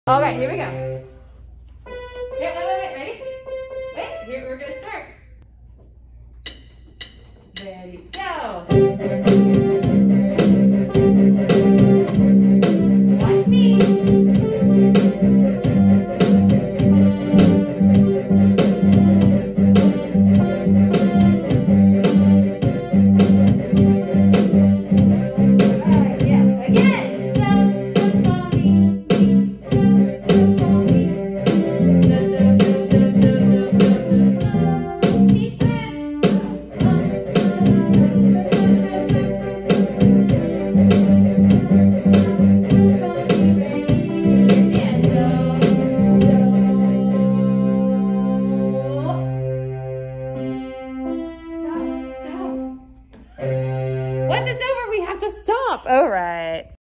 Okay, here we go. Wait, ready? Wait, here we're gonna start. Ready, go.